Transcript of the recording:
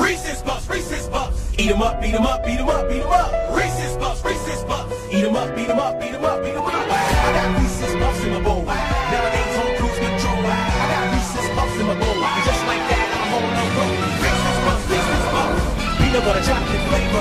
Reese's Puffs. Eat 'em up, beat 'em up, beat 'em up, beat 'em up. Reese's Puffs. Eat 'em up, beat 'em up, beat 'em up, beat 'em up. I got Reese's Puffs in my bowl. Nowadays on cruise control. I got Reese's Puffs in my bowl. Just like that, I'm on the road. Reese's Puffs. Peanut butter chocolate.